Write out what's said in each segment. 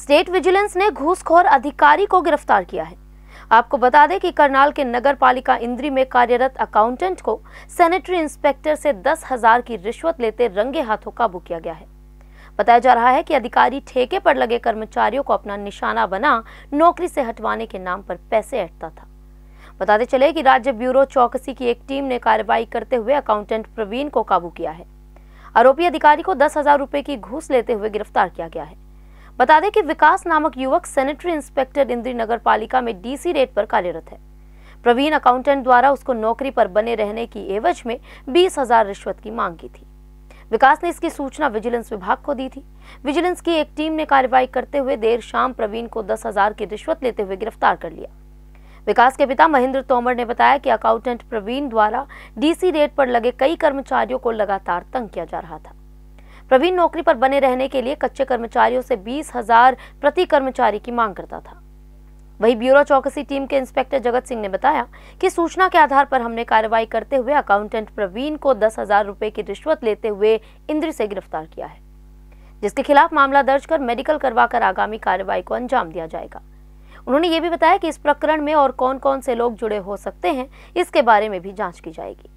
State vigilance ने घूसखोर अधिकारी को गिरफ्तार किया है। आपको बता दें कि करनाल के नगर पालिका इंद्री में कार्यरत अकाउंटेंट को सैनिटरी इंस्पेक्टर से 10,000 की रिश्वत लेते रंगे हाथों काबू किया गया है। बताया जा रहा है कि अधिकारी ठेके पर लगे कर्मचारियों को अपना निशाना बना नौकरी से हटवाने के नाम पर पैसे ऐंठता था। बताते चले कि राज्य ब्यूरो चौकसी की एक टीम ने कार्रवाई करते हुए अकाउंटेंट प्रवीण को काबू किया है। आरोपी अधिकारी को 10,000 रुपए की घूस लेते हुए गिरफ्तार किया गया है। बता दें कि विकास नामक युवक सैनिटरी इंस्पेक्टर इंद्री नगर पालिका में डीसी रेट पर कार्यरत है। प्रवीण अकाउंटेंट द्वारा उसको नौकरी पर बने रहने की एवज में 20,000 रिश्वत की मांग की थी। विकास ने इसकी सूचना विजिलेंस विभाग को दी थी। विजिलेंस की एक टीम ने कार्रवाई करते हुए देर शाम प्रवीण को 10,000 की रिश्वत लेते हुए गिरफ्तार कर लिया। विकास के पिता महेंद्र तोमर ने बताया कि अकाउंटेंट प्रवीण द्वारा डीसी रेट पर लगे कई कर्मचारियों को लगातार तंग किया जा रहा था। प्रवीण नौकरी पर बने रहने के लिए कच्चे कर्मचारियों से 20,000 प्रति कर्मचारी की मांग करता था। वहीं ब्यूरो चौकसी टीम के इंस्पेक्टर जगत सिंह ने बताया कि सूचना के आधार पर हमने कार्रवाई करते हुए अकाउंटेंट प्रवीण को 10,000 रुपए की रिश्वत लेते हुए इंद्री से गिरफ्तार किया है, जिसके खिलाफ मामला दर्ज कर मेडिकल करवाकर आगामी कार्रवाई को अंजाम दिया जाएगा। उन्होंने ये भी बताया कि इस प्रकरण में और कौन कौन से लोग जुड़े हो सकते हैं, इसके बारे में भी जांच की जाएगी।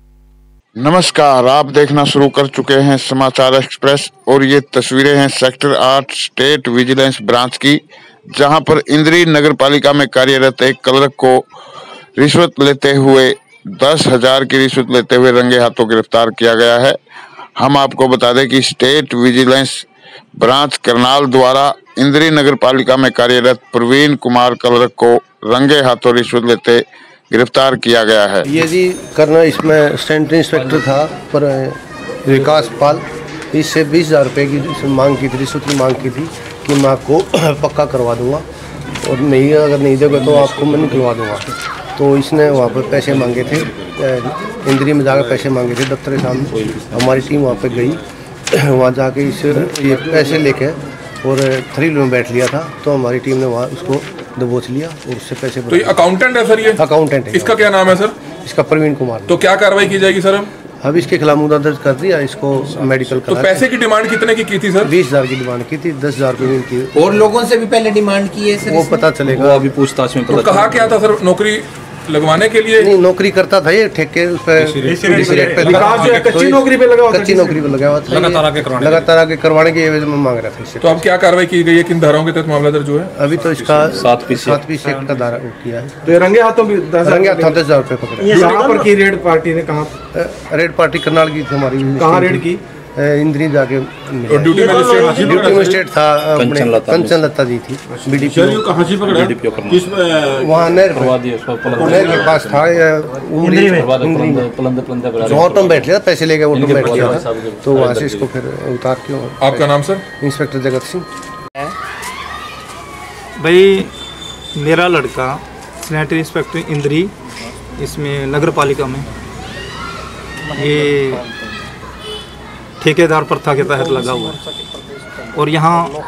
नमस्कार, आप देखना शुरू कर चुके हैं समाचार एक्सप्रेस और ये तस्वीरें हैं सेक्टर 8 स्टेट विजिलेंस ब्रांच की, जहां पर इंद्री नगर पालिका में कार्यरत एक क्लर्क को रिश्वत लेते हुए 10,000 की रिश्वत लेते हुए रंगे हाथों गिरफ्तार किया गया है। हम आपको बता दें कि स्टेट विजिलेंस ब्रांच करनाल द्वारा इंद्री नगर पालिका में कार्यरत प्रवीण कुमार क्लर्क को रंगे हाथों रिश्वत लेते गिरफ्तार किया गया है। ये जी करना इसमें सैनिटरी इंस्पेक्टर था पर विकास पाल, इससे 20,000 रुपये की मांग की थी, रिश्वत की मांग की थी कि मैं आपको पक्का करवा दूंगा और नहीं अगर नहीं दोगे तो आपको मैं निकलवा दूंगा। तो इसने वहाँ पर पैसे मांगे थे, इंद्री में जाकर पैसे मांगे थे दफ्तर के सामने। हमारी टीम वहाँ पर गई, वहाँ जाके ये पैसे लेके और थ्री में बैठ लिया था। तो हमारी टीम ने वहाँ उसको दबोच लिया और उससे पैसे। तो ये अकाउंटेंट है सर? ये अकाउंटेंट है। इसका क्या नाम है सर? इसका प्रवीण कुमार। तो क्या कार्रवाई की जाएगी सर? अब इसके खिलाफ मुकदमा दर्ज कर दिया, इसको मेडिकल तो पैसे की डिमांड कितने की थी सर? 20,000 की डिमांड की थी, 10,000 प्रवीण की। और लोगों से भी पहले डिमांड की है सर? वो पता चलेगा, वो अभी पूछताछ में। तो कहा क्या था सर? नौकरी लगवाने के लिए? नहीं, नौकरी करता था ये ठेके पे, कच्ची नौकरी पे लगा हुआ था। कच्ची नौकरी पे लगा हुआ था, लगातार आगे करवाने की एवज में मांग रहा था इससे। तो अब क्या कार्रवाई की गई है? किन धाराओं के तहत मामला दर्ज हुआ है? अभी तो इसका 7 का धारा किया है। तो रंगे हाथों 10,000 रुपये पकड़े। यहाँ पर की रेड पार्टी ने कहा? रेड पार्टी करनाल की थी हमारी। कहाँ रेड की? इंद्री जाके। और ड्यूटी मजिस्ट्रेट था कंचन लता जी थी, बीडीपीओ। वहाँ नहर के पास था, वहाँ तो बैठ लिया, पैसे लेके वो तो बैठ लिया था। तो वहाँ से इसको फिर उतार के। आपका नाम सर? इंस्पेक्टर जगत सिंह। भाई मेरा लड़का सैनिटरी इंस्पेक्टर इंद्री, इसमें नगर पालिका में ये ठेकेदार प्रथा के तहत लगा हुआ है। और यहाँ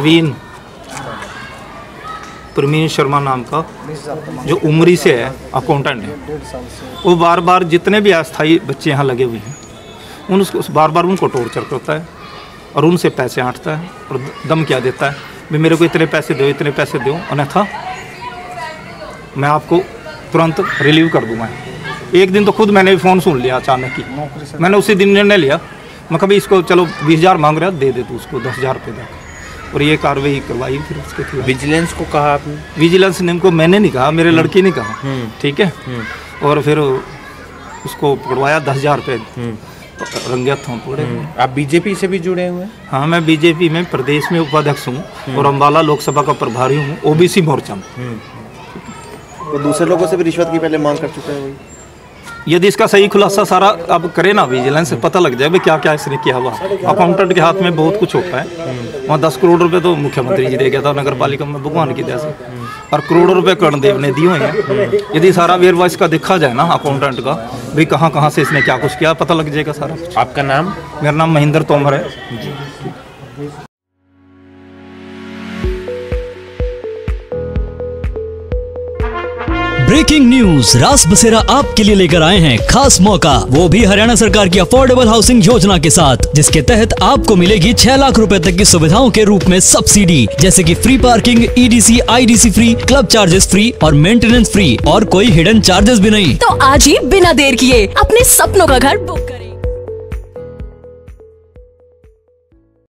प्रवीण शर्मा नाम का जो उमरी से है अकाउंटेंट है, वो बार बार जितने भी अस्थायी बच्चे यहाँ लगे हुए हैं उसको बार बार उनको टॉर्चर करता है और उनसे पैसे आंटता है और धमकियाँ देता है, भाई मेरे को इतने पैसे दो, इतने पैसे दो, अन्यथा मैं आपको तुरंत रिलीव कर दूंगा। एक दिन तो खुद मैंने फ़ोन सुन लिया अचानक ही। मैंने उसी दिन निर्णय लिया, मैं कभी इसको चलो 20,000 मांग रहा दे दे, तो उसको 10,000 रुपये दे। और ये कार्रवाई करवाई फिर उसके खिलाफ। विजिलेंस को कहा आपने? विजिलेंस ने को मैंने नहीं कहा, मेरे लड़के ने कहा, ठीक है। और फिर उसको पकड़वाया 10,000 रुपये रंगे हाथों पकड़े। आप बीजेपी से भी जुड़े हुए हैं? हाँ, मैं बीजेपी में प्रदेश में उपाध्यक्ष हूँ और अम्बाला लोकसभा का प्रभारी हूँ, ओबीसी मोर्चा में। तो दूसरे लोगों से भी रिश्वत की पहले मांग कर चुके हैं? यदि इसका सही खुलासा सारा अब करे ना विजिलेंस से, पता लग जाए भाई क्या क्या इसने किया हुआ। अकाउंटेंट के हाथ में बहुत कुछ होता है। वहाँ 10 करोड़ रुपए तो मुख्यमंत्री जी दे गया था नगर पालिका में, भगवान की दया से, और करोड़ों रुपए कर्णदेव ने दिए हुए हैं। यदि सारा वेरवा इसका देखा जाए ना अकाउंटेंट का, भाई कहाँ कहाँ से इसने क्या कुछ किया, पता लग जाएगा सारा कुछ। आपका नाम? मेरा नाम महेंद्र तोमर है। ब्रेकिंग न्यूज, रास बसेरा आपके लिए लेकर आए हैं खास मौका, वो भी हरियाणा सरकार की अफोर्डेबल हाउसिंग योजना के साथ, जिसके तहत आपको मिलेगी 6 लाख रुपए तक की सुविधाओं के रूप में सब्सिडी, जैसे कि free parking, EDC, IDC free, club charges free और मेंटेनेंस फ्री, और कोई हिडन चार्जेस भी नहीं। तो आज ही बिना देर किए अपने सपनों का घर बुक